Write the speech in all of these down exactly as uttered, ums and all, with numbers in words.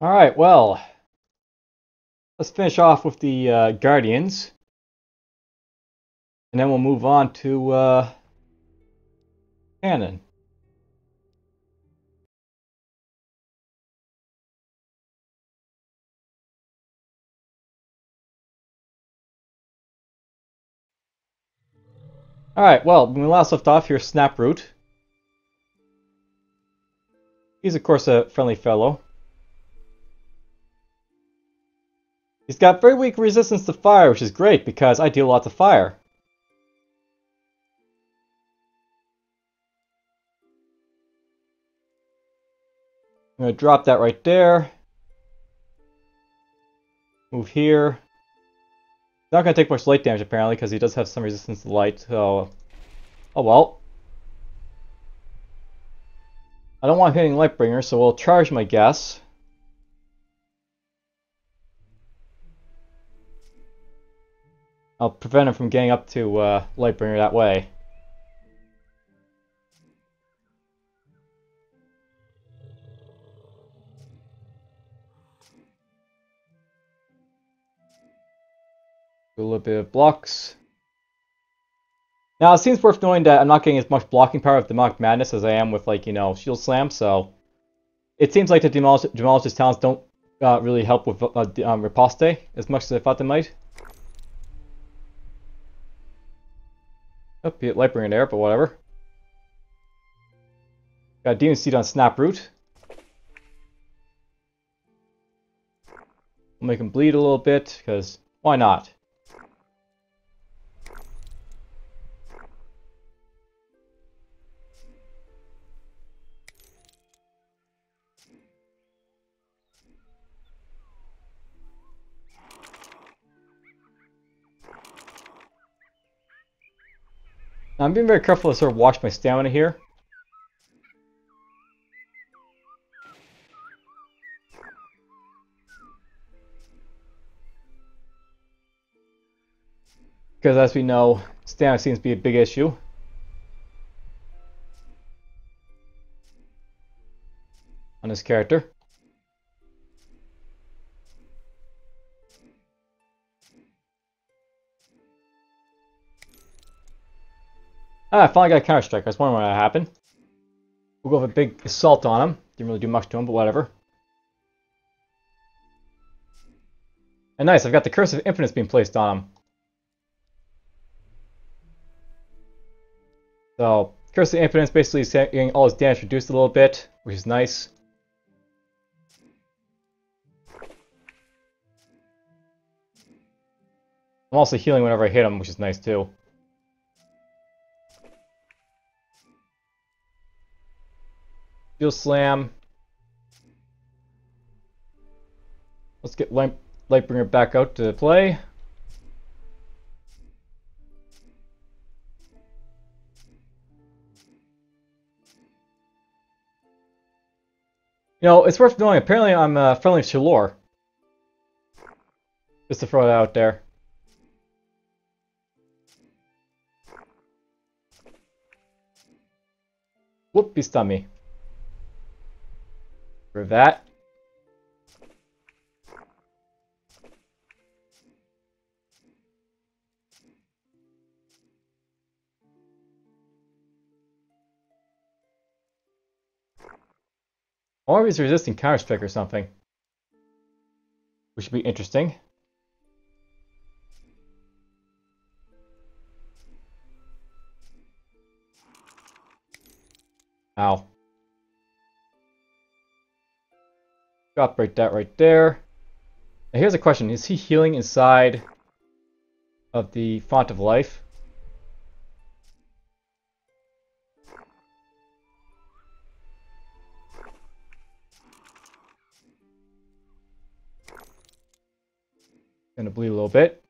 Alright, well, let's finish off with the uh, Guardians. And then we'll move on to uh, Tannen. Alright, well, when we last left off, here's Snaproot. He's, of course, a friendly fellow. He's got very weak resistance to fire, which is great because I deal lots of fire. I'm going to drop that right there. Move here. Not going to take much light damage apparently because he does have some resistance to light, so... Oh well. I don't want hitting Lightbringer, so we'll charge my guess. I'll prevent him from getting up to uh, Lightbringer that way. Do a little bit of blocks. Now, it seems worth knowing that I'm not getting as much blocking power with Demonic Madness as I am with, like, you know, Shield Slam, so... It seems like the Demolish Demolish's talents don't uh, really help with uh, um, Riposte as much as I thought they might. Oh, be it Lightbringer there, but whatever. Got Demon Seed on Snaproot. We'll make him bleed a little bit, because why not? Now, I'm being very careful to sort of watch my stamina here. Because as we know, stamina seems to be a big issue. On this character. Ah, I finally got a counter strike. I was wondering when that happened. We'll go with a big assault on him. Didn't really do much to him, but whatever. And nice, I've got the Curse of Infinite being placed on him. So, Curse of Infinite basically is getting all his damage reduced a little bit, which is nice. I'm also healing whenever I hit him, which is nice too. Shield Slam. Let's get Light Lightbringer back out to play. You know, it's worth knowing, apparently I'm uh, friendly with Shalor. Just to throw that out there. Whoop, he stunned me. For that. Or he's resisting counter strike or something. Which would be interesting. Ow. Drop right that right there. Now here's a question. Is he healing inside of the Font of Life? Gonna bleed a little bit.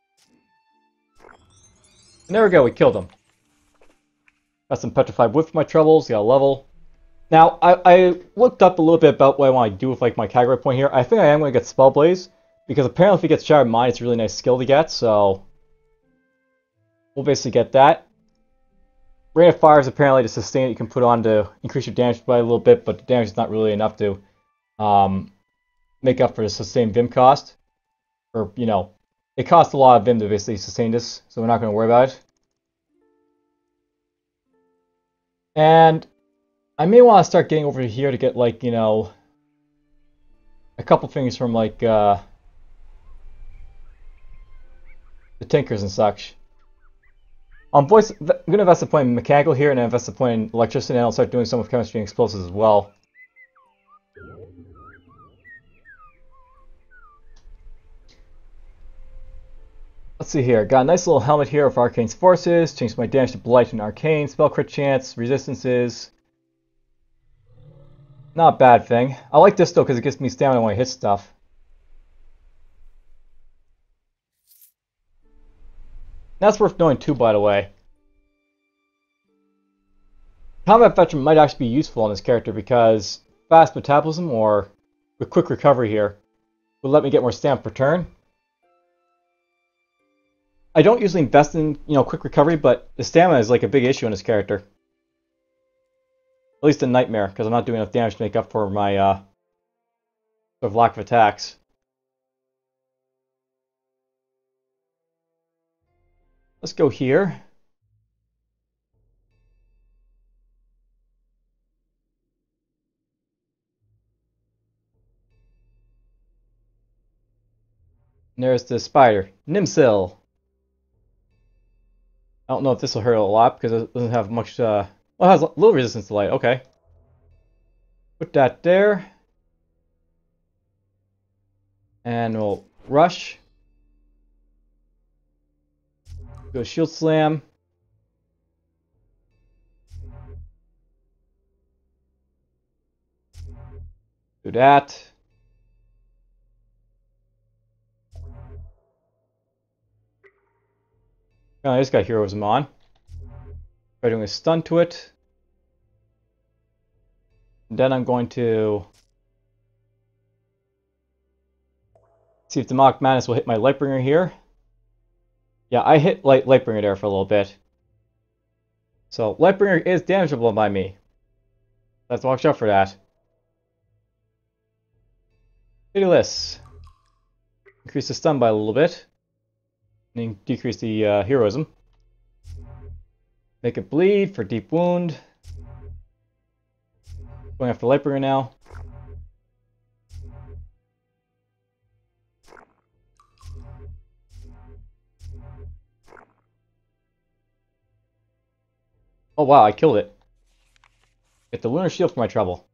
And there we go, we killed him. Got some Petrified Whip for my troubles, got a level. Now, I, I looked up a little bit about what I want to do with like my category point here. I think I am going to get Spell Blaze, because apparently if he gets Shattered Mind, it's a really nice skill to get, so... We'll basically get that. Rain of Fire is apparently the sustain that you can put on to increase your damage by a little bit, but the damage is not really enough to um, make up for the sustained Vim cost. Or, you know, it costs a lot of Vim to basically sustain this, so we're not going to worry about it. And I may want to start getting over here to get, like, you know, a couple things from, like, uh, the Tinkers and such. Um, voice, I'm going to invest a point in mechanical here, and invest a point in electricity, and I'll start doing some of chemistry and explosives as well. Let's see here. Got a nice little helmet here of Arcane's Forces. Changed my damage to Blight and Arcane. Spell crit chance, resistances. Not a bad thing. I like this though because it gives me stamina when I hit stuff. That's worth knowing too, by the way. Combat Veteran might actually be useful on this character because fast metabolism or with quick recovery here will let me get more stamina per turn. I don't usually invest in, you know, quick recovery, but the stamina is like a big issue in this character. At least in Nightmare, because I'm not doing enough damage to make up for my uh, sort of lack of attacks. Let's go here. And there's the spider, Nimsil. I don't know if this will hurt a lot because it doesn't have much. Uh, well, it has a little resistance to light. Okay. Put that there. And we'll rush. Do a shield slam. Do that. Oh, I just got Heroism on. Try doing a stun to it. And then I'm going to see if Demonic Madness will hit my Lightbringer here. Yeah, I hit Light Lightbringer there for a little bit. So Lightbringer is damageable by me. Let's watch out for that. Pitiless. Increase the stun by a little bit. And decrease the uh, heroism. Make it bleed for deep wound. Going after Lightbringer now. Oh wow, I killed it. Get the Lunar Shield for my trouble.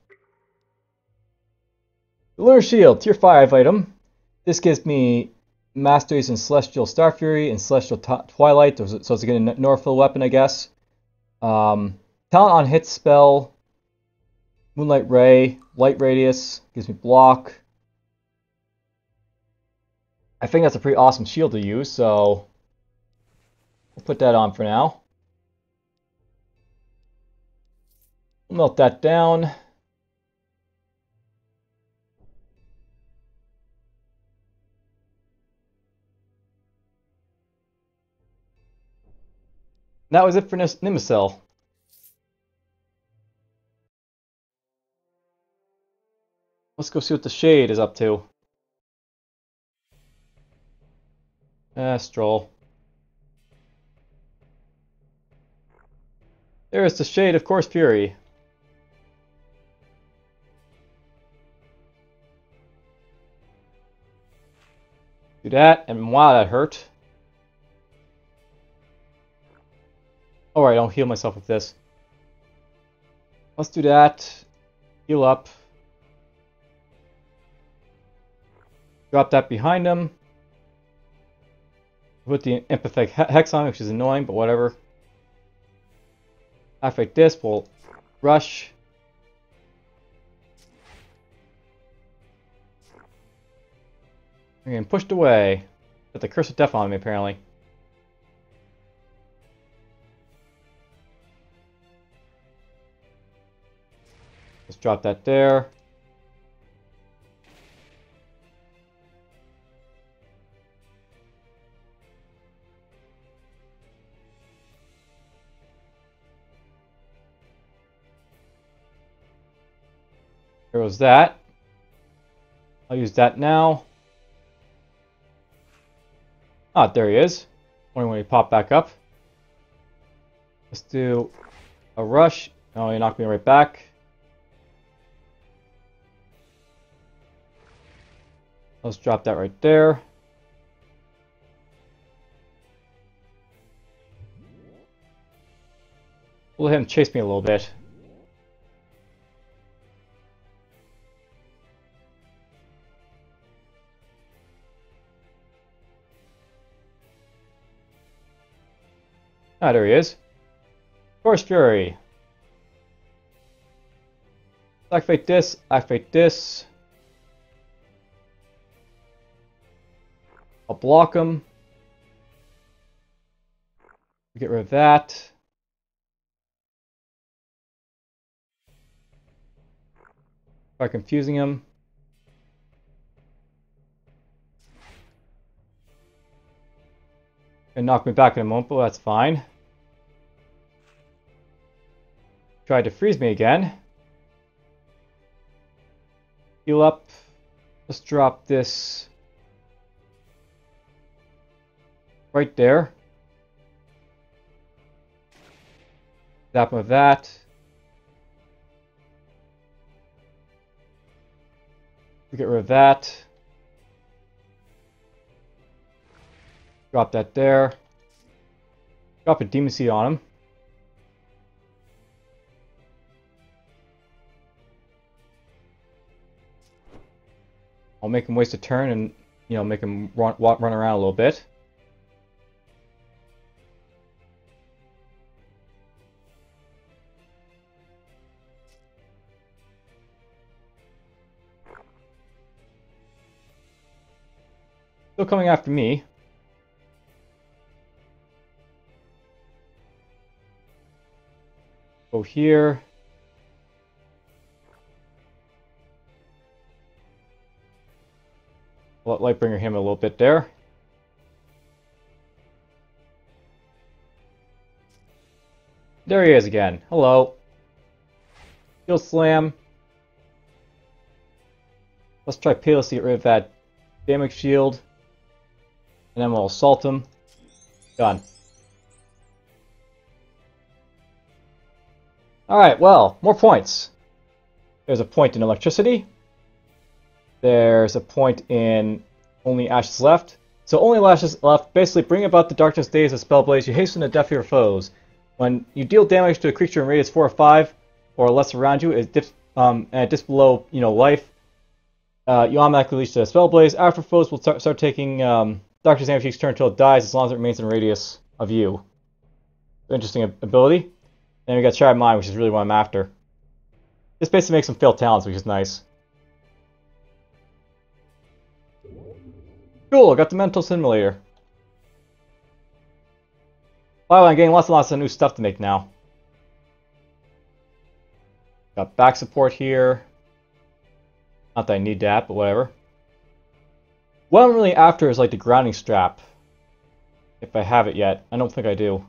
The Lunar Shield, tier five item. This gives me Masteries in Celestial Star Fury and Celestial Twilight, so it's a good Northfill weapon, I guess. Um, talent on hit spell, Moonlight Ray, Light Radius, gives me block. I think that's a pretty awesome shield to use, so we'll put that on for now. We'll melt that down. That was it for Nimicel. Let's go see what the Shade is up to. Astral. There's the Shade of Course Fury. Do that, and wow, that hurt. Alright, I'll heal myself with this. Let's do that. Heal up. Drop that behind him. Put the Empathetic Hex on, which is annoying, but whatever. Activate this, we'll rush. I'm getting pushed away. Got the Curse of Death on me, apparently. Let's drop that there. There goes that. I'll use that now. Ah, there he is. Only when he popped back up. Let's do a rush. Oh, he knocked me right back. Let's drop that right there. We'll let him chase me a little bit. Ah, there he is. Force Fury. Activate this, activate this. I'll block him. Get rid of that. By confusing him. And knock me back in a moment, but that's fine. Tried to freeze me again. Heal up. Let's drop this right there. Zap him with that. Get rid of that. Drop that there. Drop a Demon Seed on him. I'll make him waste a turn and, you know, make him run, walk, run around a little bit. Still coming after me. Go here. Let Lightbringer him a little bit there. There he is again. Hello. He'll slam. Let's try Payless to get rid of that damage shield. And then we'll assault him. Done. Alright, well, more points. There's a point in electricity. There's a point in only ashes left. So only ashes left. Basically, bring about the darkness days of Spellblaze. You hasten the death of your foes. When you deal damage to a creature in radius four or five or less around you, it dips um, and it dips below, you know, life. Uh, you automatically release the Spellblaze. After foes will start, start taking um, darkness damage each turn until it dies, as long as it remains in radius of you. Interesting ability. And we got Shattered Mind, which is really what I'm after. This basically makes them fail talents, which is nice. Cool, got the Mental Simulator. Wow, I'm getting lots and lots of new stuff to make now. Got back support here. Not that I need that, but whatever. What I'm really after is like the grounding strap. If I have it yet. I don't think I do.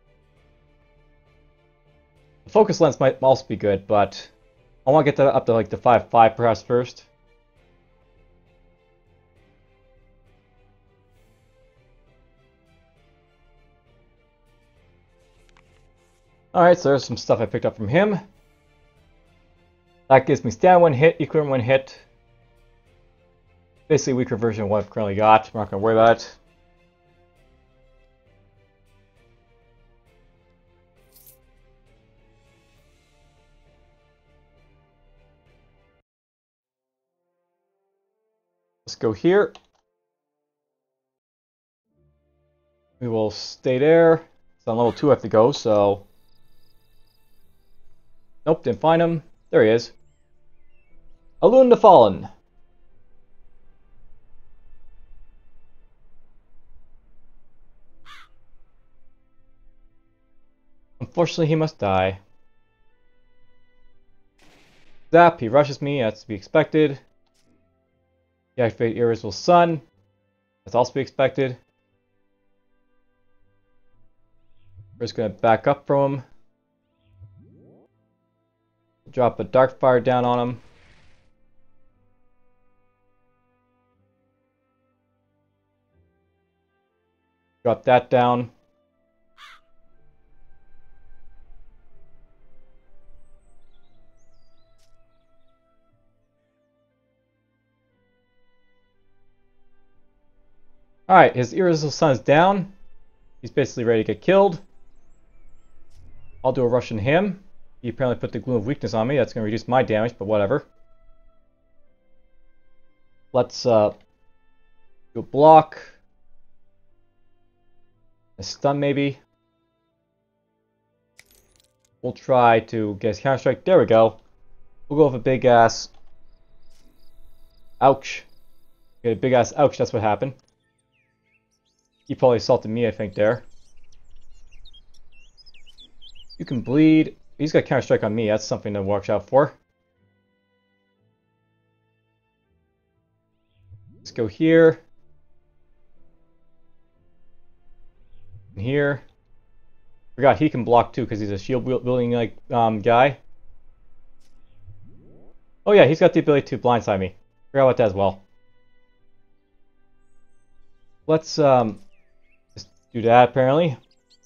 The focus lens might also be good, but I want to get that up to like the five five perhaps first. Alright, so there's some stuff I picked up from him. That gives me stand one hit, equal one hit. Basically a weaker version of what I've currently got. I'm not going to worry about it. Let's go here. We will stay there. It's on level two I have to go, so... Nope, didn't find him. There he is. Alun the Fallen. Unfortunately, he must die. Zap, he rushes me, that's to be expected. Deactivate Irresistible Sun. That's also to be expected. We're just going to back up from him. Drop a Dark Fire down on him. Drop that down. Alright, his irresistible sun is down. He's basically ready to get killed. I'll do a rush on him. He apparently put the Gloom of Weakness on me. That's going to reduce my damage, but whatever. Let's uh, do a block. A stun maybe. We'll try to get his counter strike. There we go. We'll go with a big ass. Ouch. Get a big ass ouch, that's what happened. He probably assaulted me, I think, there. You can bleed. He's got counter strike on me. That's something to watch out for. Let's go here. And here. Forgot he can block too because he's a shield building like um, guy. Oh yeah, he's got the ability to blindside me. Forgot about that as well. Let's um, just do that apparently.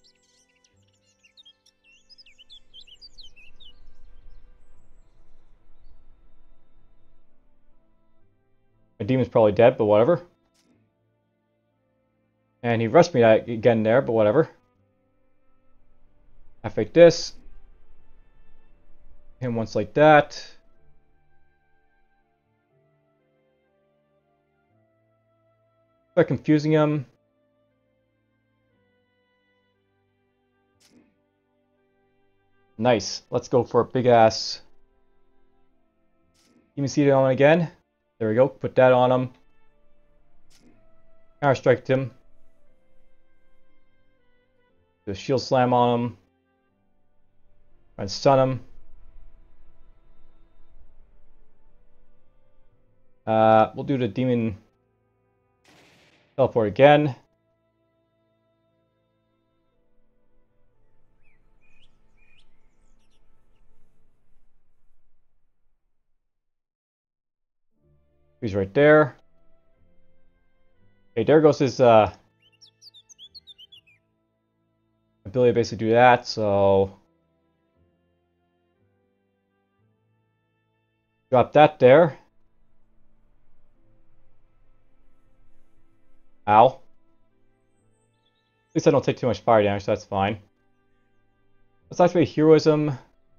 My demon's probably dead, but whatever. And he rushed me again there, but whatever. I fake this. Him once like that. Start confusing him. Nice. Let's go for a big ass. Demon Seed on again. There we go. Put that on him. Counter strike him. Do a shield slam on him. Try and stun him. Uh, we'll do the demon teleport again. He's right there. Okay, there goes his uh, ability to basically do that, so drop that there. Ow. At least I don't take too much fire damage, so that's fine. Let's activate Heroism.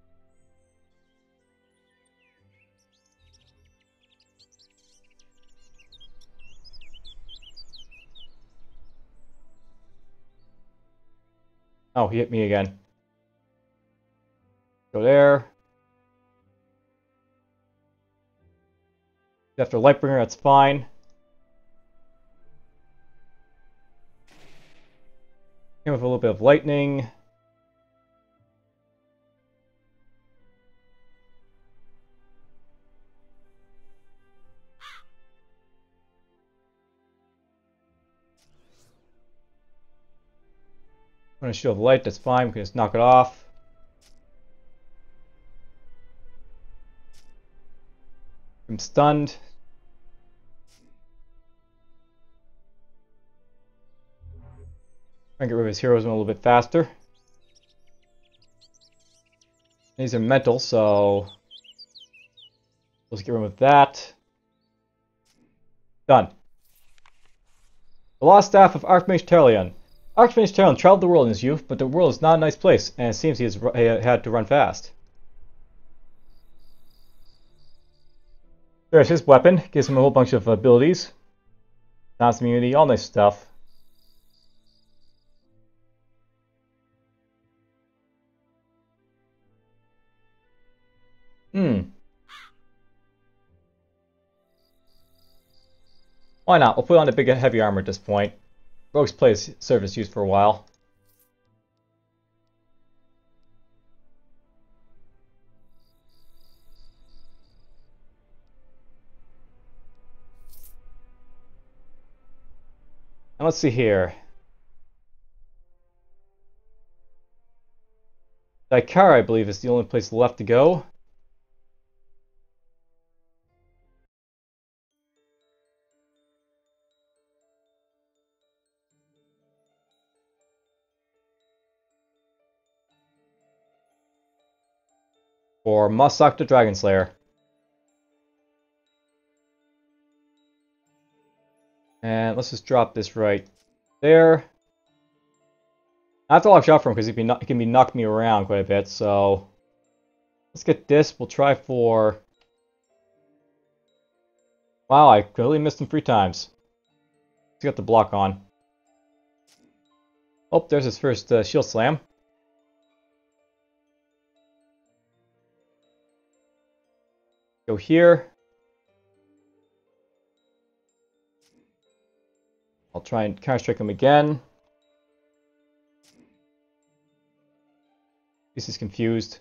Oh, he hit me again. Go there. After Lightbringer, that's fine. Him with a little bit of lightning. I'm going to shield light, that's fine, we can just knock it off. I'm stunned. Try and get rid of his heroism a little bit faster. These are mental, so let's get rid of that. Done. The Lost Staff of Archmage Terlion. Archmage Terlion traveled the world in his youth, but the world is not a nice place, and it seems he has he had to run fast. There's his weapon. Gives him a whole bunch of abilities. Dance immunity, all nice stuff. Hmm. Why not? We'll put on the big heavy armor at this point. Rogue's Place service used for a while. And let's see here. Daikar, I believe, is the only place left to go. for Must Suck the Dragon Slayer. And let's just drop this right there. I have to watch out for him because he can, he can be knocking me around quite a bit, so let's get this. We'll try for... Wow, I completely missed him three times. Let's get the block on. Oh, there's his first uh, shield slam. Go here. I'll try and counter-strike him again. He's confused.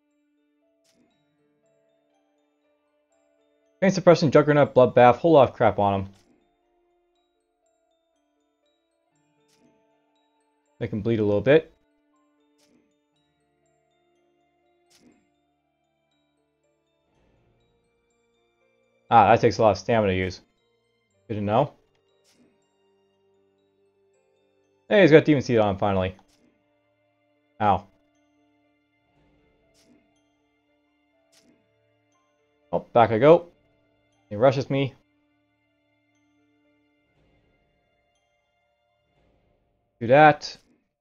Pain Suppression, Juggernaut, Bloodbath, whole lot of crap on him. Make him bleed a little bit. Ah, that takes a lot of stamina to use. Good to know. Hey, he's got Demon Seed on him finally. Ow. Oh, back I go. He rushes me. Do that.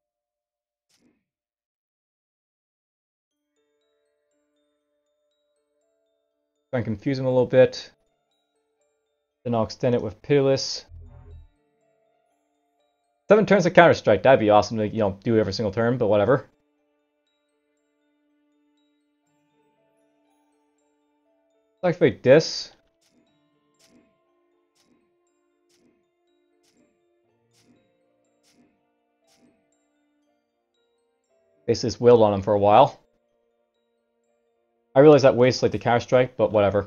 Try and confuse him a little bit. Then I'll extend it with Pitiless. Seven turns of Counter-Strike. That'd be awesome to, you know, do every single turn, but whatever. Let's activate this. Basically just wailed on him for a while. I realize that wastes like the Counter-Strike, but whatever.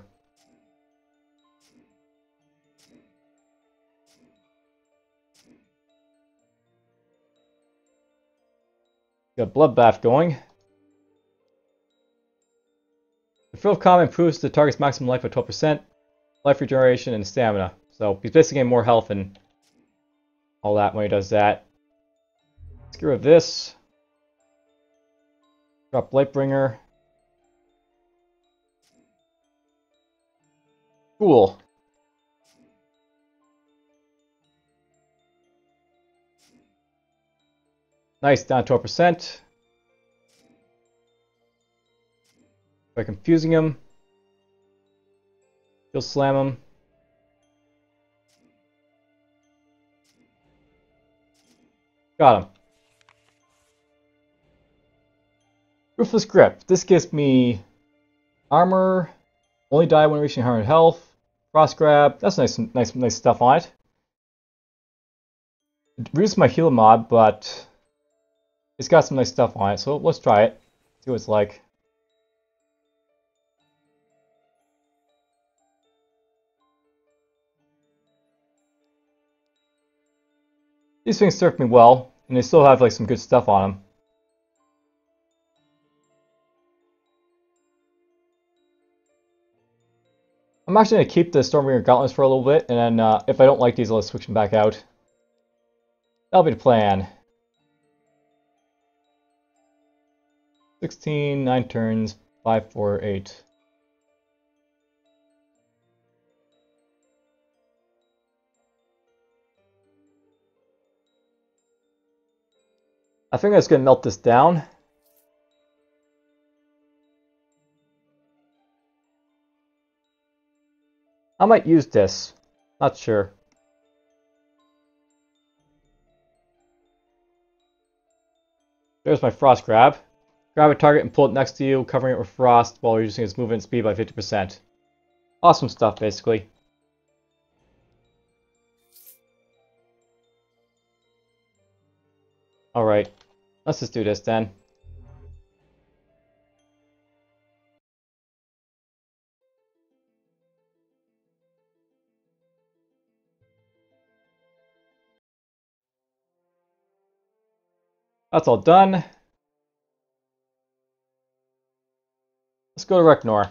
Got Bloodbath going. The Thrill of Combat improves the target's maximum life by twelve percent, life regeneration, and stamina. So he's basically getting more health and all that when he does that. Let's get rid of this. Drop Lightbringer. Cool. Nice, down twelve percent. By confusing him. He'll slam him. Got him. Ruthless Grip. This gives me armor. Only die when reaching one hundred health. Frost Grab. That's nice, nice, nice stuff on it. It reduces my heal mod, but it's got some nice stuff on it. So let's try it. See what it's like. These things serve me well, and they still have like some good stuff on them. I'm actually going to keep the Stormbringer Gauntlets for a little bit, and then uh, if I don't like these, I'll switch them back out. That'll be the plan. sixteen, nine turns, five, four, eight. I think I'm just going to melt this down. I might use this. Not sure. There's my Frost Grab. Grab a target and pull it next to you, covering it with Frost while reducing its movement speed by fifty percent. Awesome stuff, basically. Alright, let's just do this then. That's all done. Let's go to Reknor.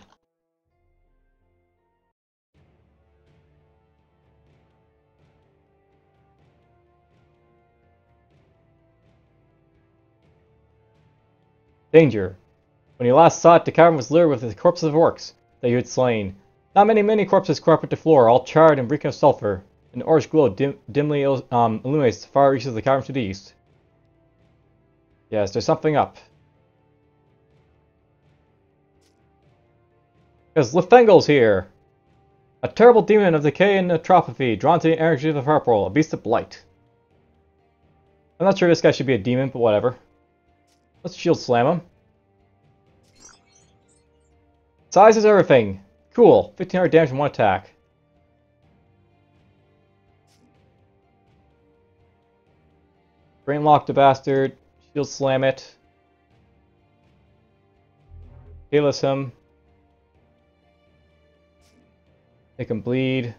Danger. When he last saw it, the cavern was littered with the corpses of orcs that you had slain. Not many, many corpses carpet the floor, all charred and reeking of sulfur. An orange glow dim, dimly um, illuminates the far reaches of the cavern to the east. Yes, there's something up. Because Lefengel's here! A terrible demon of decay and atrophy, drawn to the energy of the purple, a beast of blight. I'm not sure this guy should be a demon, but whatever. Let's shield slam him. Size is everything. Cool. fifteen hundred damage in one attack. Brain lock the bastard. Shield slam it. Healess him. Make him bleed.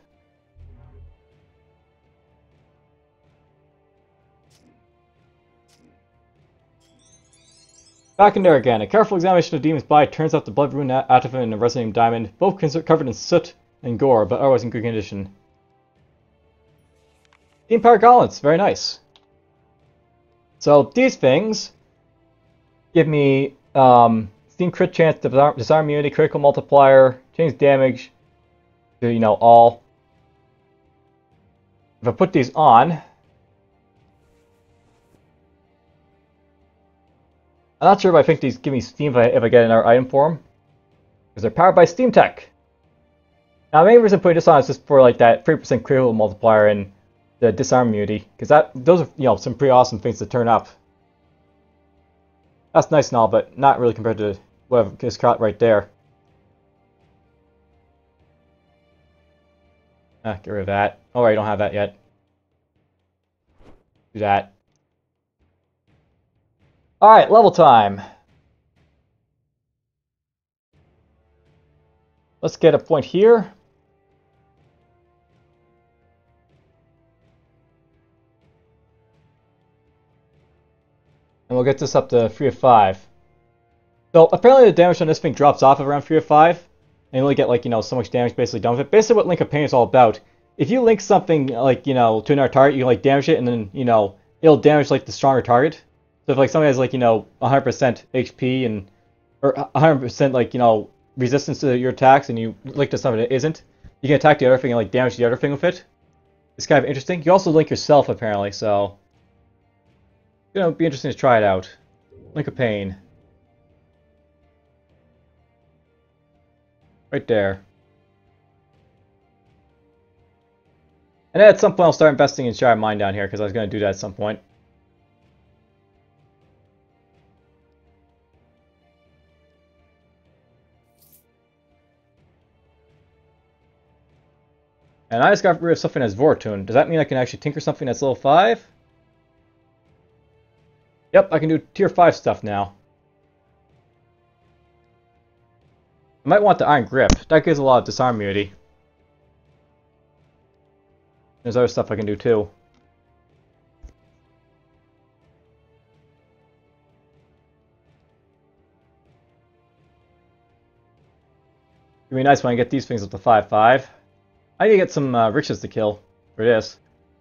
Back in there again. A careful examination of the demon's body turns out the blood rune out of him and a resonating diamond, both covered in soot and gore, but otherwise in good condition. Steam power gauntlets, very nice. So these things give me um, steam crit chance, disarm, disarm immunity, critical multiplier, change damage to, you know, all. If I put these on, I'm not sure if I think these give me steam if I, if I get another item for them. Because they're powered by Steam Tech. Now the main reason I'm putting this on is just for like that three percent critical multiplier and the disarm immunity. Because that those are, you know, some pretty awesome things to turn up. That's nice and all, but not really compared to whatever is caught right there. Ah, get rid of that. Oh, I don't have that yet. Do that. Alright, level time. Let's get a point here. And we'll get this up to three of five. So apparently the damage on this thing drops off at around three of five. And you only get, like, you know, so much damage basically done with it. Basically what Link of Pain is all about. If you link something, like, you know, to another target, you can, like, damage it and then, you know, it'll damage, like, the stronger target. So if, like, somebody has, like, you know, one hundred percent H P and, or one hundred percent, like, you know, resistance to your attacks and you link to something that isn't, you can attack the other thing and, like, damage the other thing with it. It's kind of interesting. You also link yourself, apparently, so, you know, it'd be interesting to try it out. Link of Pain. Right there. And then at some point I'll start investing in Shattered Mind down here, because I was going to do that at some point. And I just got rid of something that's Vortune. Does that mean I can actually tinker something that's level five? Yep, I can do tier five stuff now. I might want the Iron Grip. That gives a lot of disarm immunity. There's other stuff I can do too. It'd be nice when I get these things up to five five. I need to get some uh, riches to kill for this.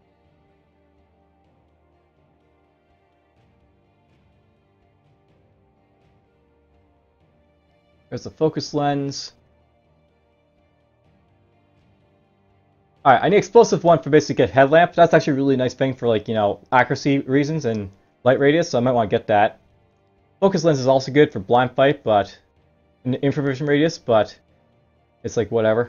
There's the focus lens. Alright, I need explosive one for basically get headlamp. That's actually a really nice thing for, like, you know, accuracy reasons and light radius, so I might want to get that. Focus lens is also good for blind fight, but infravision radius, but it's like whatever.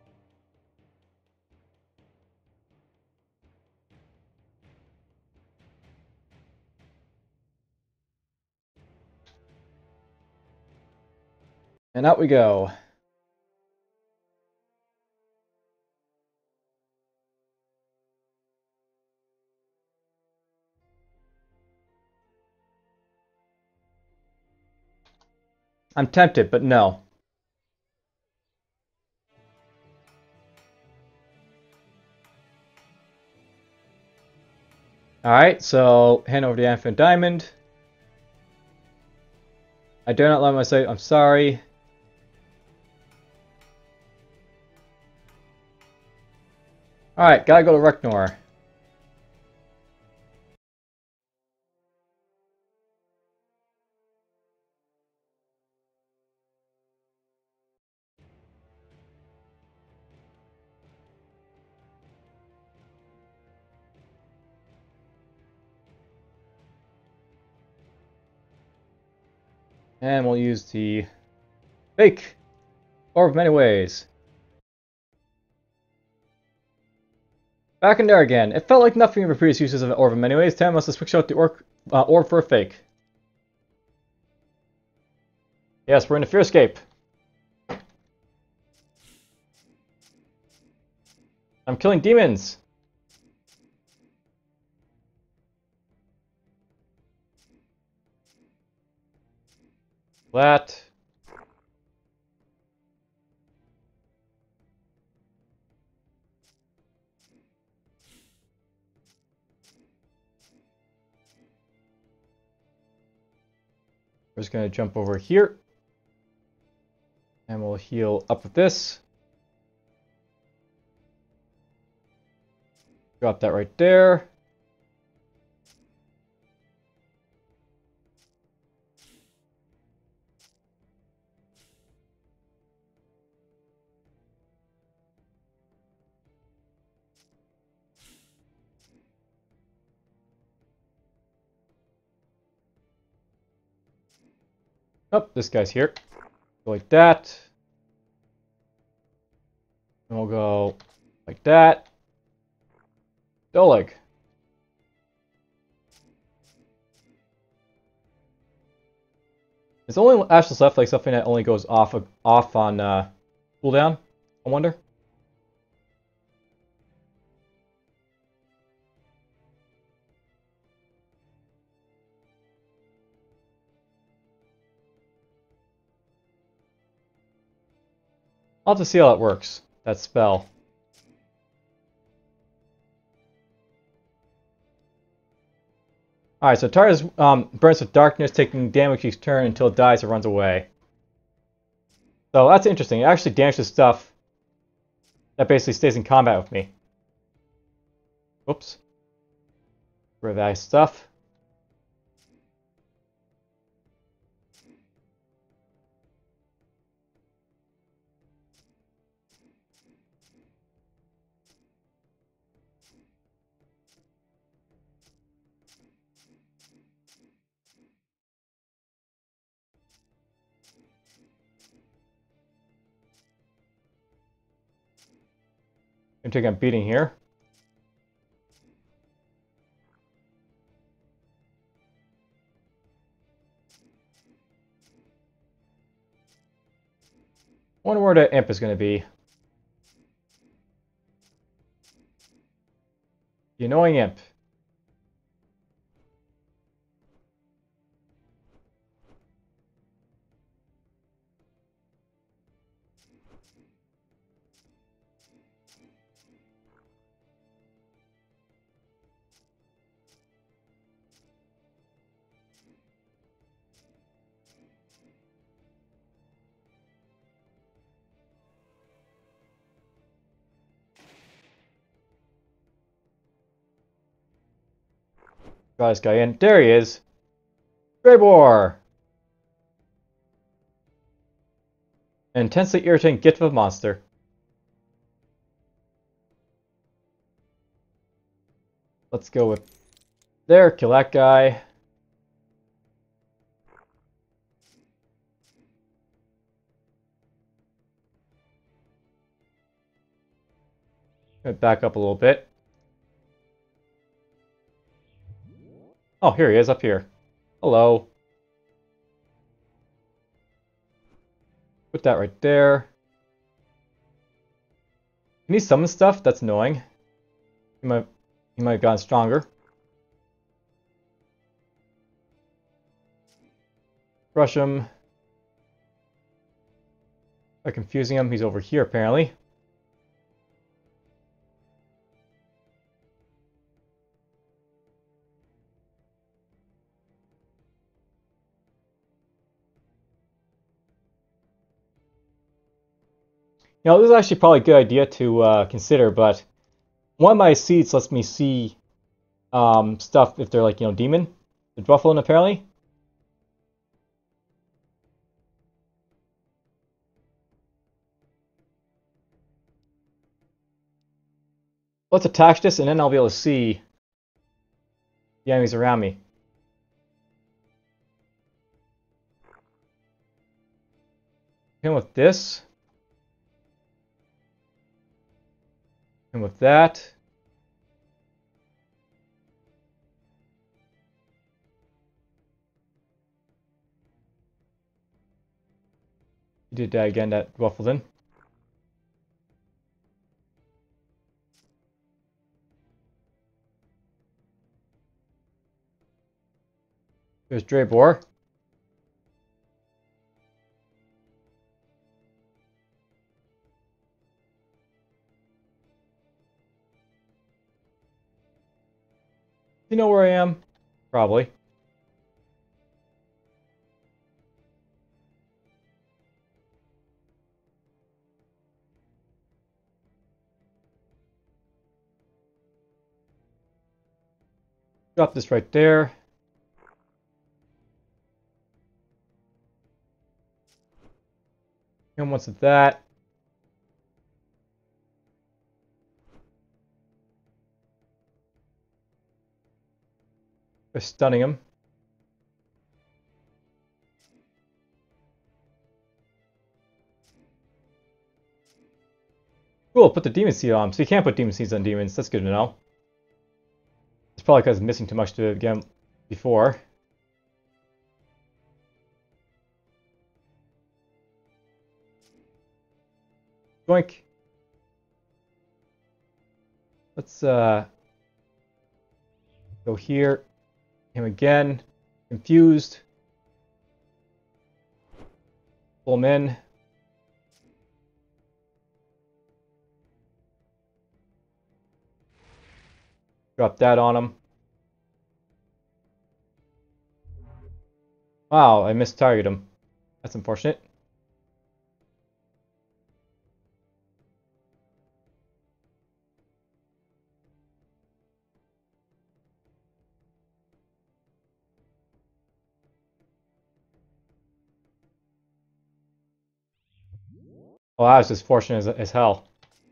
And out we go. I'm tempted, but no. Alright, so hand over the Infinite Diamond. I dare not let myself say I'm sorry. Alright, gotta go to Reknor. And we'll use the fake Orb of Many Ways. Back in there again. It felt like nothing in the previous uses of the Orb of Many Ways. Tannen must have switched out the orc, uh, orb for a fake. Yes, we're in the Fearscape. I'm killing demons. That. We're just going to jump over here. And we'll heal up with this. Drop that right there. Oh, this guy's here. Go like that. And we'll go like that. Doleg. Is only Ashless left like something that only goes off off on uh, cooldown? I wonder. I'll have to see how that works. That spell. Alright, so Tara's um, burns with darkness, taking damage each turn until it dies or runs away. So that's interesting. It actually damages stuff that basically stays in combat with me. Whoops. Rid of that stuff. I'm taking a beating here. Wonder where the imp is going to be. The annoying imp. Got this guy in. There he is. Grabor! An intensely irritating gift of a monster. Let's go with there, kill that guy. Back up a little bit. Oh, here he is, up here. Hello. Put that right there. Can he summon stuff? That's annoying. He might, he might have gotten stronger. Crush him. By confusing him, he's over here apparently. You know, this is actually probably a good idea to uh, consider, but one of my seeds lets me see um, stuff if they're like, you know, demon. The Buffalo apparently. Let's attach this and then I'll be able to see the enemies around me. Him with this. Him with that. He did that again, that ruffled in. There's Drabor. You know where I am? Probably. Drop this right there. And once at that. We're stunning him. Cool, put the demon seed on him. So you can't put demon seeds on demons. That's good to know. It's probably because I'm missing too much to get him before. Boink. Let's uh go here. Him again. Confused. Pull him in. Drop that on him. Wow, I missed-targeted him. That's unfortunate. Oh, I was just fortunate as, as hell.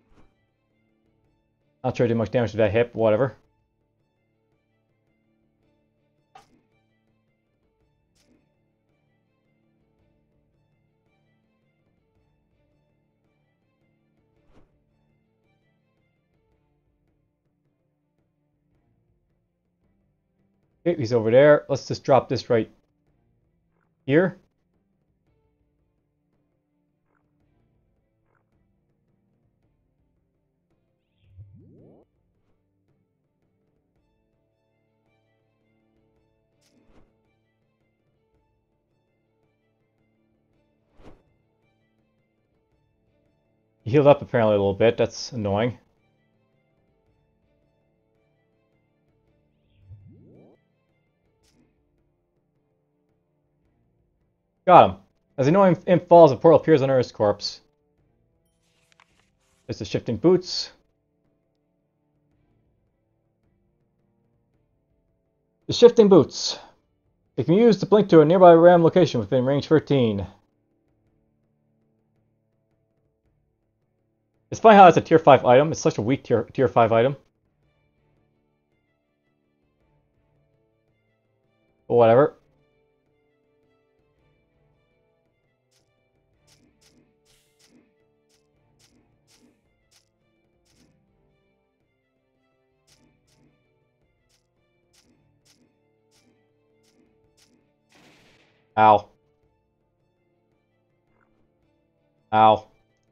Not sure I did much damage to that hip, but whatever. Okay, he's over there. Let's just drop this right here. He healed up apparently a little bit. That's annoying. Got him. As the annoying imp falls, a portal appears under his corpse. There's the shifting boots. The shifting boots. It can be used to blink to a nearby random location within range thirteen. It's funny how that's a tier five item. It's such a weak tier, tier five item. But whatever. Ow. Ow.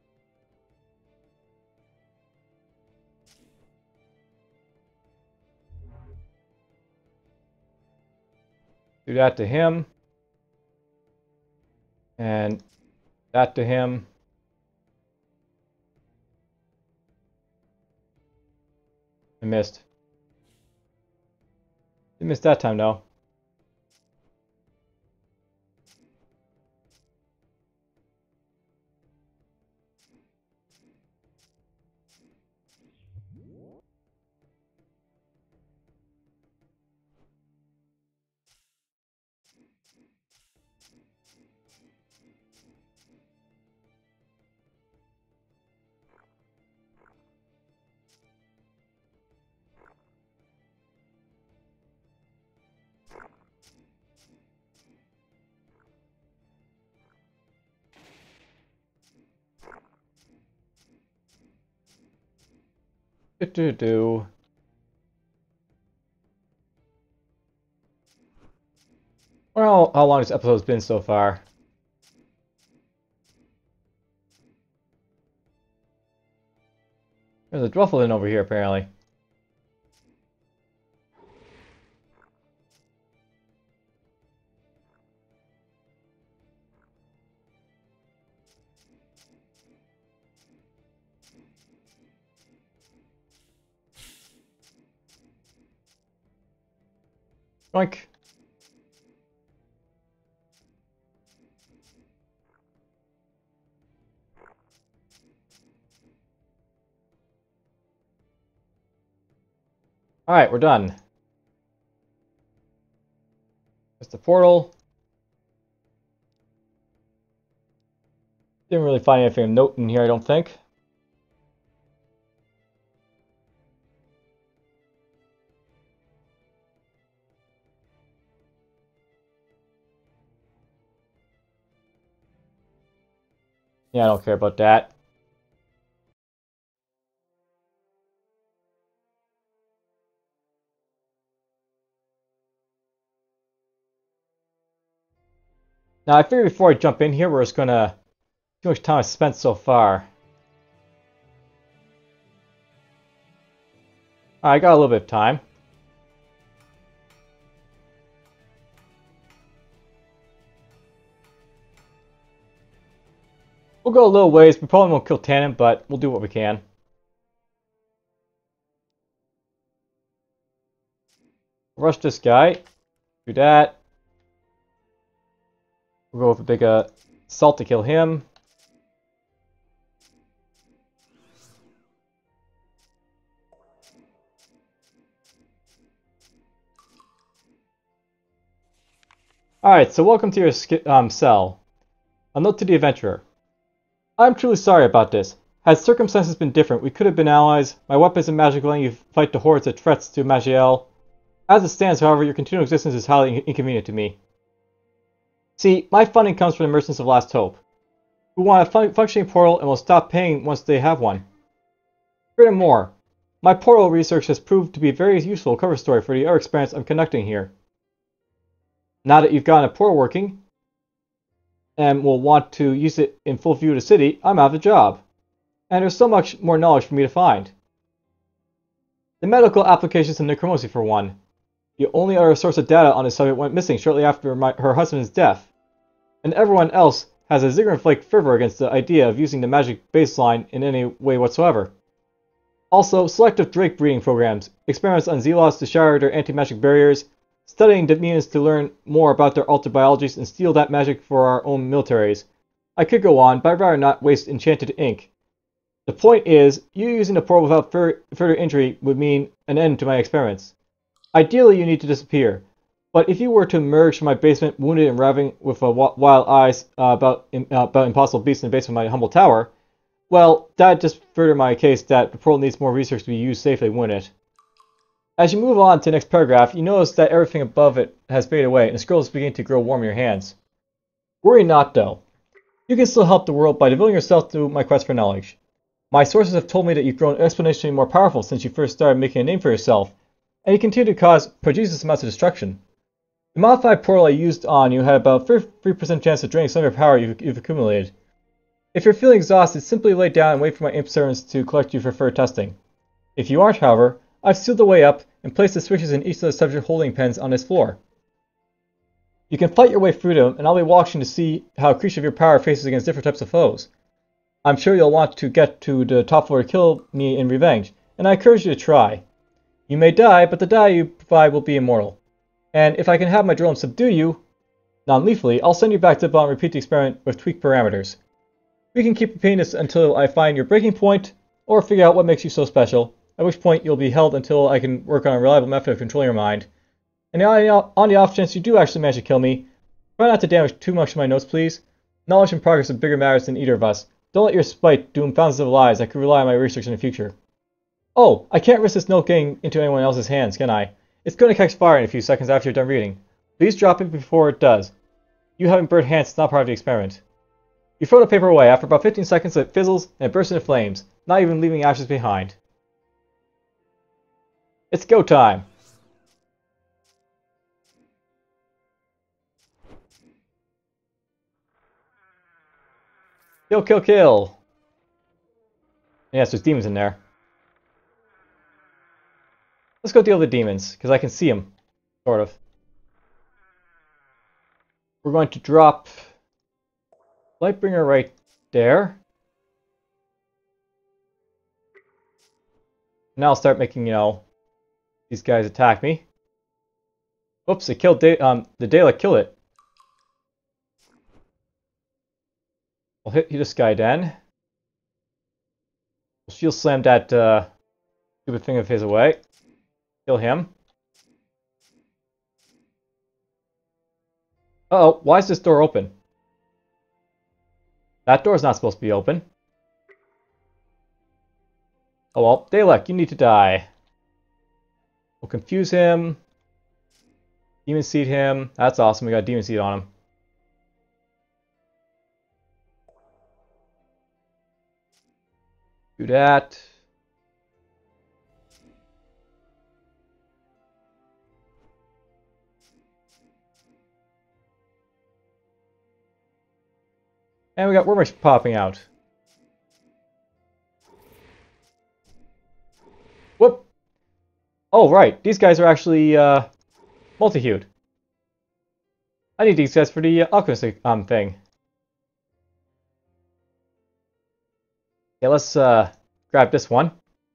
Do that to him. And that to him. I missed. Didn't miss that time though. Do do do. I wonder how, how long this episode's been so far. There's a Dwelflin over here, apparently. Boink. Alright, we're done. That's the portal. Didn't really find anything of note in here, I don't think. Yeah, I don't care about that. Now, I figure before I jump in here, we're just gonna... Too much time I've spent so far. Alright, I got a little bit of time. We'll go a little ways. We probably won't kill Tannen, but we'll do what we can. Rush this guy. Do that. We'll go with a big uh, salt to kill him. Alright, so welcome to your um, cell. A note to the adventurer. I'm truly sorry about this. Had circumstances been different, we could have been allies. My weapons and magic letting you fight the hordes that threats to Maj'Eyal. As it stands, however, your continual existence is highly inconvenient to me. See, my funding comes from the Merchants of Last Hope, who want a fun functioning portal and will stop paying once they have one. Furthermore, my portal research has proved to be a very useful cover story for the other experiments I'm conducting here. Now that you've gotten a portal working, and will want to use it in full view of the city, I'm out of a job. And there's so much more knowledge for me to find. The medical applications of necromancy for one. The only other source of data on this subject went missing shortly after my, her husband's death. And everyone else has a Ziggurat-like fervor against the idea of using the magic baseline in any way whatsoever. Also, selective Drake breeding programs, experiments on Zealots to shatter their anti-magic barriers, studying demons to learn more about their altered biologies and steal that magic for our own militaries. I could go on, but I'd rather not waste enchanted ink. The point is, you using the portal without fur further injury would mean an end to my experiments. Ideally, you need to disappear, but if you were to emerge from my basement wounded and raving with a wild eyes uh, about, uh, about impossible beasts in the basement of my humble tower, well, that'd just further my case that the portal needs more research to be used safely, wouldn't it? As you move on to the next paragraph, you notice that everything above it has faded away, and the scroll is beginning to grow warm in your hands. Worry not, though. You can still help the world by devoting yourself to my quest for knowledge. My sources have told me that you've grown exponentially more powerful since you first started making a name for yourself, and you continue to cause prodigious amounts of destruction. The modified portal I used on you had about thirty-three percent chance of draining some of your power you've, you've accumulated. If you're feeling exhausted, simply lay down and wait for my imp servants to collect you for further testing. If you aren't, however, I've sealed the way up and placed the switches in each of the subject holding pens on this floor. You can fight your way through them, and I'll be watching to see how a creature of your power faces against different types of foes. I'm sure you'll want to get to the top floor to kill me in revenge, and I encourage you to try. You may die, but the data you provide will be immortal. And if I can have my drone subdue you, non-lethally, I'll send you back to the bottom and repeat the experiment with tweaked parameters. We can keep repeating this until I find your breaking point, or figure out what makes you so special, at which point you'll be held until I can work on a reliable method of controlling your mind. And on the off chance you do actually manage to kill me, try not to damage too much of my notes, please. Knowledge and progress are bigger matters than either of us. Don't let your spite doom thousands of lives that could rely on my research in the future. Oh, I can't risk this note getting into anyone else's hands, can I? It's going to catch fire in a few seconds after you're done reading. Please drop it before it does. You having burnt hands is not part of the experiment. You throw the paper away. After about fifteen seconds, it fizzles and it bursts into flames, not even leaving ashes behind. It's go time! Kill, kill, kill! Yes, there's demons in there. Let's go deal with the demons, because I can see them, sort of. We're going to drop Lightbringer right there. Now I'll start making, you know, these guys attack me. Oops, it killed da um the Dalek killed it. We'll hit, hit this guy then. We'll shield slam that uh, stupid thing of his away. Kill him. Uh oh, why is this door open? That door's not supposed to be open. Oh well, Dalek, you need to die. We'll confuse him. Demon Seed him. That's awesome, we got Demon Seed on him. Do that. And we got wormers popping out. Whoop! Oh, right. These guys are actually uh, multi-hued. I need these guys for the uh, alchemist um, thing. Okay, let's uh, grab this one.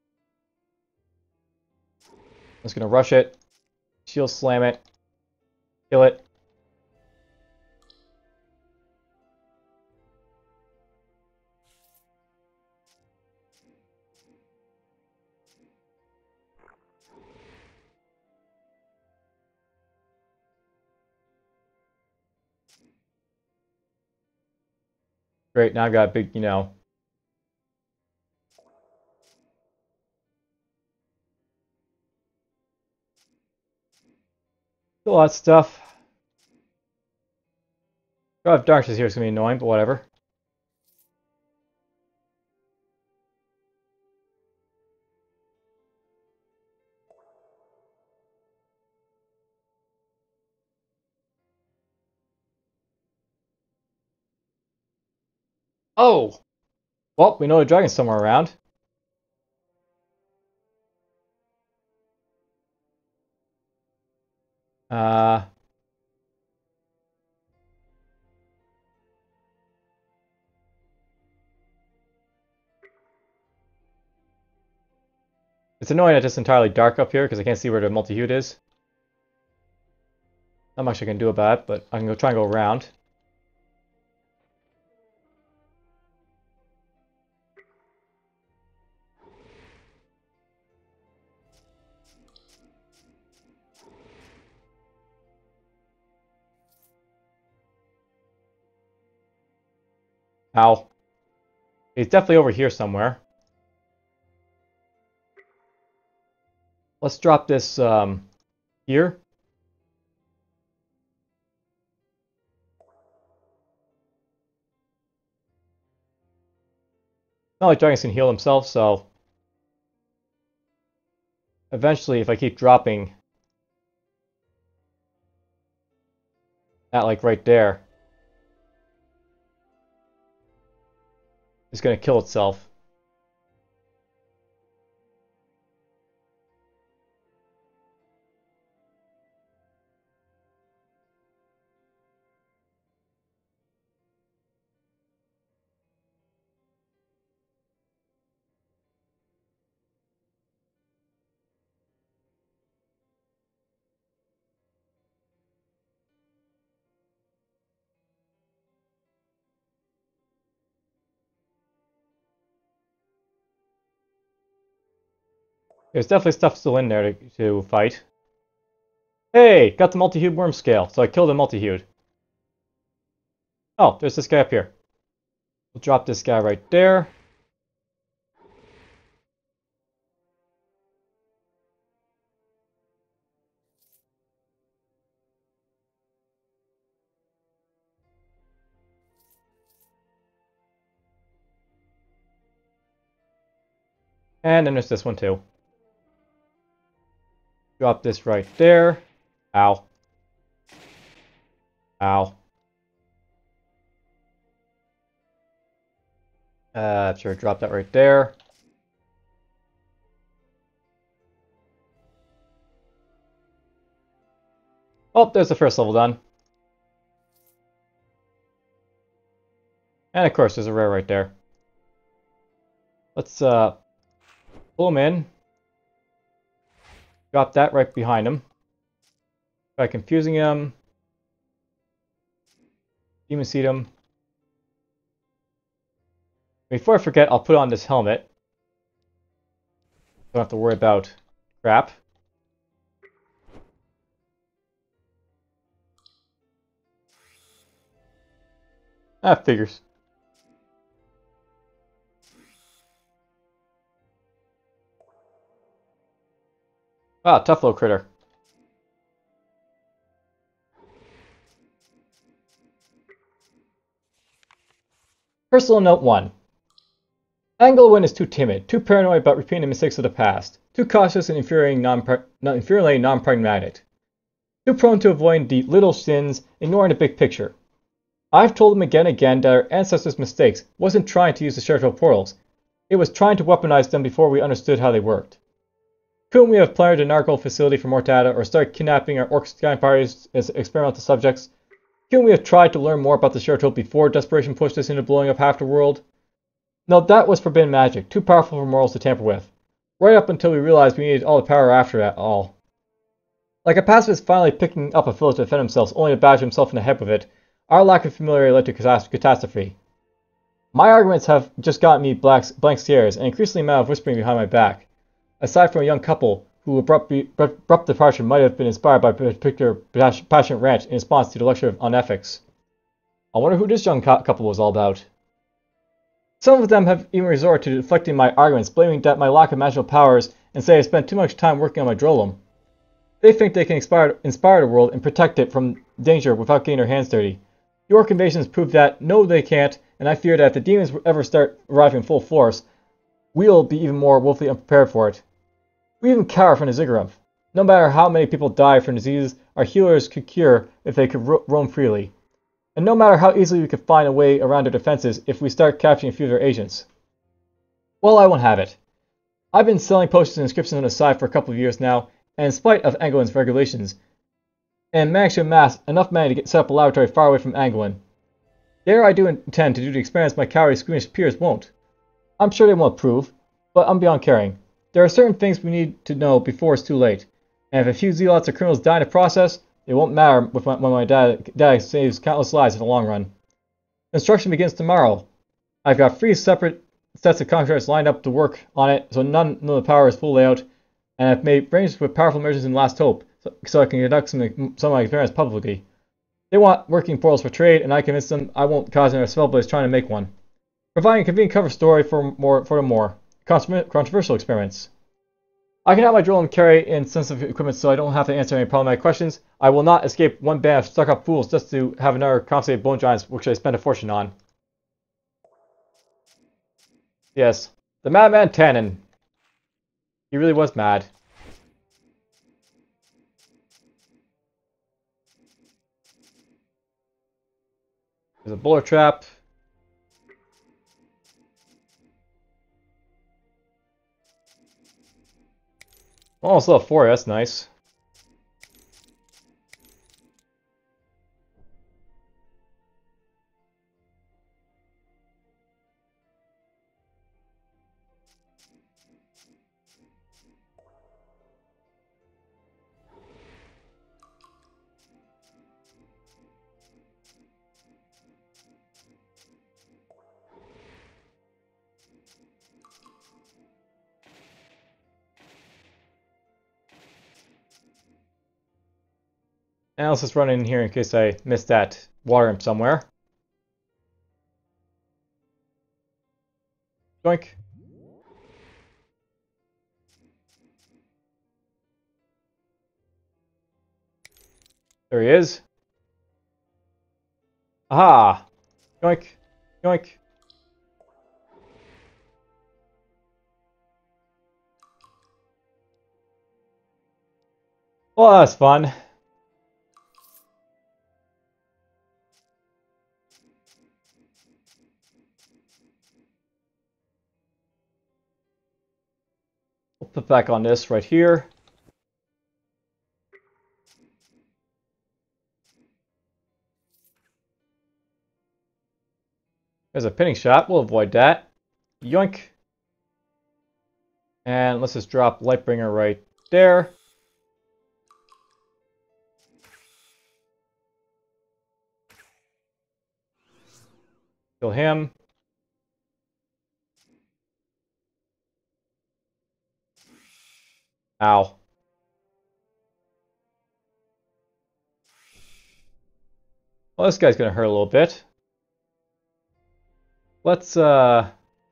I'm just gonna rush it. Shield slam it. Kill it. Great, now I've got a big, you know... a lot of stuff. God of Darkness here is going to be annoying, but whatever. Oh! Well, we know the dragon's somewhere around. Uh... It's annoying that it's entirely dark up here because I can't see where the multi-hued is. Not much I can do about it, but I can go try and go around. Ow. He's definitely over here somewhere. Let's drop this um, here. Not like dragons can heal themselves, so eventually, if I keep dropping that, like right there, it's going to kill itself. There's definitely stuff still in there to, to fight. Hey, got the multi-hued worm scale, so I killed the multi-hued. Oh, there's this guy up here. We'll drop this guy right there. And then there's this one too. Drop this right there. Ow. Ow. Uh, sure, drop that right there. Oh, there's the first level done. And of course, there's a rare right there. Let's uh, pull him in. Drop that right behind him. Try confusing him. Demon seed him. Before I forget, I'll put on this helmet. Don't have to worry about crap. Ah, figures. Ah, tough little critter. Personal note one. Anglewin is too timid, too paranoid about repeating the mistakes of the past, too cautious and infuriating non-infuriating non-pragmatic, too prone to avoid the little sins, ignoring the big picture. I've told him again and again that our ancestors' mistakes wasn't trying to use the spiritual portals, it was trying to weaponize them before we understood how they worked. Couldn't we have planned a narco facility for more data, or start kidnapping our orc sky parties as experimental subjects? Couldn't we have tried to learn more about the spiritual before desperation pushed us into blowing up half the world? No, that was forbidden magic, too powerful for mortals to tamper with. Right up until we realized we needed all the power after that all. Like a pacifist finally picking up a village to defend himself only to bash himself in the head with it, our lack of familiarity led to catastrophe. My arguments have just gotten me blank stares and increasingly amount of whispering behind my back. Aside from a young couple whose abrupt, abrupt departure might have been inspired by a particular passionate rant in response to the lecture on ethics. I wonder who this young couple was all about. Some of them have even resorted to deflecting my arguments, blaming that my lack of magical powers and say I spent too much time working on my Drolum. They think they can inspire, inspire the world and protect it from danger without getting their hands dirty. The orc invasions prove that no, they can't, and I fear that if the demons ever start arriving in full force, we'll be even more woefully unprepared for it. We even cower from the Ziggurat. No matter how many people die from diseases our healers could cure if they could ro roam freely. And no matter how easily we could find a way around their defenses if we start capturing a few of their agents. Well, I won't have it. I've been selling potions and inscriptions on the side for a couple of years now, and in spite of Anglewin's regulations, and managed to amass enough money to get set up a laboratory far away from Anglewin. There I do intend to do the experiments my cowardly squeamish peers won't. I'm sure they won't approve, but I'm beyond caring. There are certain things we need to know before it's too late, and if a few zealots or criminals die in the process, it won't matter when my dad, dad saves countless lives in the long run. Construction begins tomorrow. I've got three separate sets of contractors lined up to work on it, so none, none of the power is full layout, and I've made arrangements with powerful merchants in Last Hope, so, so I can conduct some, some of my experiments publicly. They want working portals for trade, and I convince them I won't cause any spellblaze trying to make one. Providing a convenient cover story for more for the more controversial experiments. I can have my Drolum carry in sensitive equipment so I don't have to answer any problematic questions. I will not escape one band of stuck-up fools just to have another compensated bone giants, which I spent a fortune on. Yes, the madman Tannen. He really was mad. There's a bullet trap. Almost level four, that's nice. And let's just run in here in case I missed that water imp somewhere. Doink. There he is. Aha! Yoink. Yoink. Well, that's fun. We'll put back on this right here. There's a pinning shot. We'll avoid that. Yoink. And let's just drop Lightbringer right there. Kill him. Ow. Well, this guy's gonna hurt a little bit. Let's uh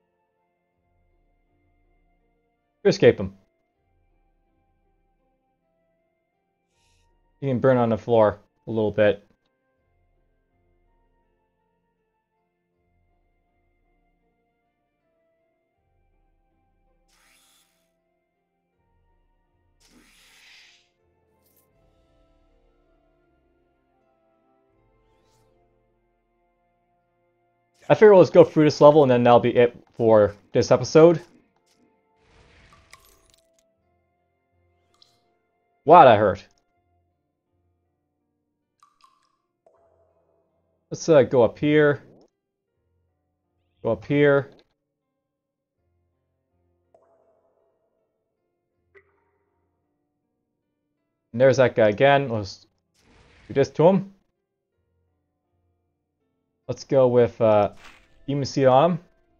escape him. He can burn on the floor a little bit. I figure we'll just go through this level and then that'll be it for this episode. Wow, that hurt. Let's uh, go up here. Go up here. And there's that guy again. Let's do this to him. Let's go with uh, Demon Seed on him.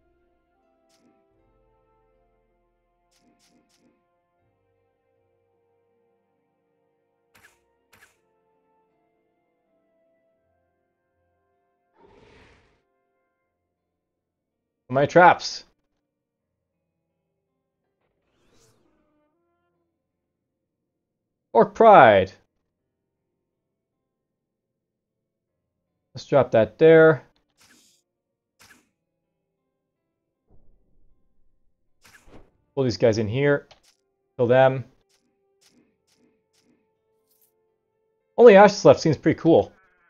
My traps. Orc Pride. Let's drop that there. Pull these guys in here. Kill them. Only ashes left seems pretty cool.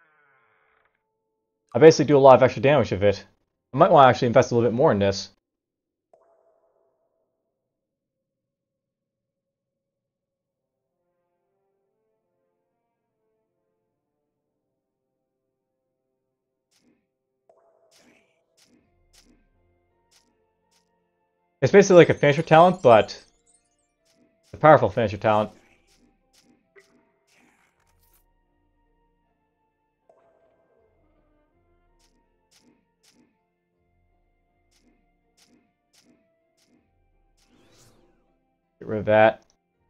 I basically do a lot of extra damage with it. I might want to actually invest a little bit more in this. It's basically like a finisher talent, but a powerful finisher talent. Get rid of that.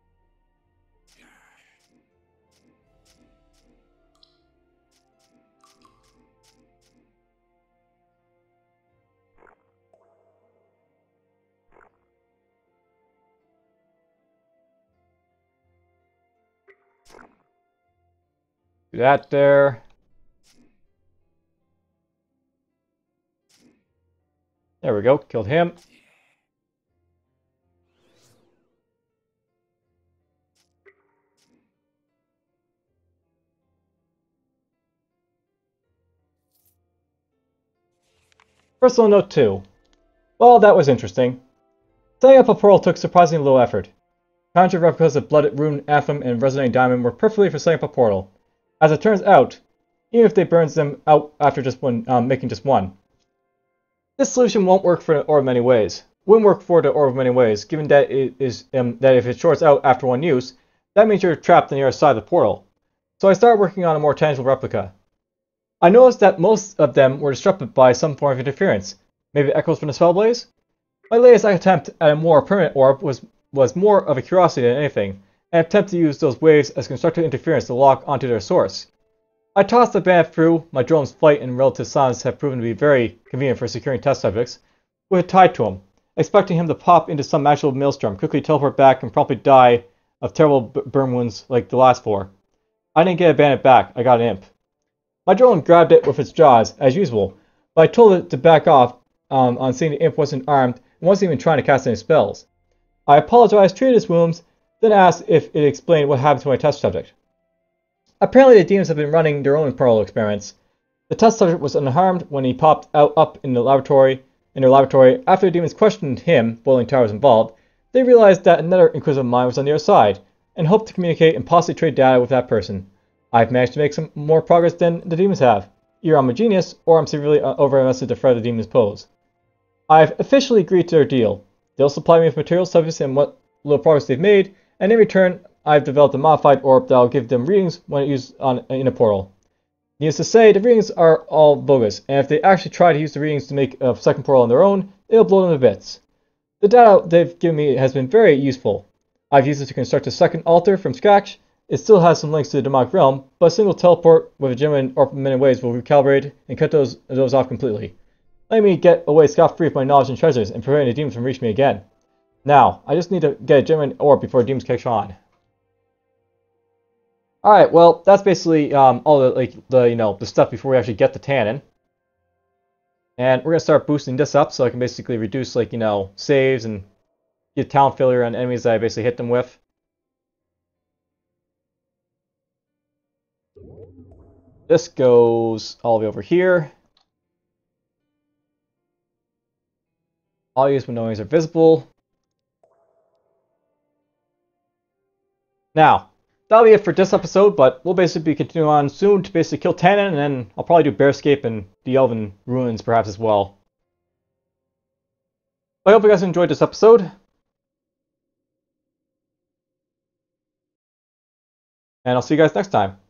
Do that there. There we go, killed him. Personal note two. Well, that was interesting. Setting up a portal took surprisingly little effort. Conjured replicas of Blooded Rune, Anthem, and Resonating Diamond were perfectly for setting up a portal. As it turns out, even if they burns them out after just one, um, making just one. This solution won't work for the Orb of Many Ways. Wouldn't work for the Orb of Many Ways, given that it is um, that if it shorts out after one use, that means you're trapped on the other side of the portal. So I started working on a more tangible replica. I noticed that most of them were disrupted by some form of interference, maybe echoes from the Spellblaze. My latest attempt at a more permanent orb was, was more of a curiosity than anything, an attempt to use those waves as constructive interference to lock onto their source. I tossed the bandit through. My drone's flight and relative silence have proven to be very convenient for securing test subjects, with it tied to him, expecting him to pop into some magical maelstrom, quickly teleport back, and probably die of terrible burn wounds like the last four. I didn't get a bandit back, I got an imp. My drone grabbed it with its jaws, as usual, but I told it to back off um, on seeing the imp wasn't armed and wasn't even trying to cast any spells. I apologized, treated his wounds, then asked if it explained what happened to my test subject. Apparently the demons have been running their own parallel experiments. The test subject was unharmed when he popped out up in the laboratory. In their laboratory, after the demons questioned him, Boiling Tower was involved, they realized that another inquisitive mind was on the other side, and hoped to communicate and possibly trade data with that person. I've managed to make some more progress than the demons have. Either I'm a genius, or I'm severely overestimated the threat the demons pose. I've officially agreed to their deal. They'll supply me with materials subjects and what little progress they've made, and in return, I've developed a modified orb that'll give them readings when used on, in a portal. Needless to say, the readings are all bogus, and if they actually try to use the readings to make a second portal on their own, it'll blow them to bits. The data they've given me has been very useful. I've used it to construct a second altar from scratch. It still has some links to the demonic realm, but a single teleport with a genuine orb in many ways will recalibrate and cut those, those off completely. Letting me get away scot-free with my knowledge and treasures and preventing the demons from reaching me again. Now, I just need to get a genuine orb before demons catch on. Alright, well, that's basically um, all the, like, the, you know, the stuff before we actually get the Tannen. And we're going to start boosting this up so I can basically reduce, like, you know, saves and get talent failure on enemies that I basically hit them with. This goes all the way over here. I'll use when no enemies are visible. Now, that'll be it for this episode, but we'll basically be continuing on soon to basically kill Tannen, and then I'll probably do Bearscape and the Elven Ruins perhaps as well. I hope you guys enjoyed this episode. And I'll see you guys next time.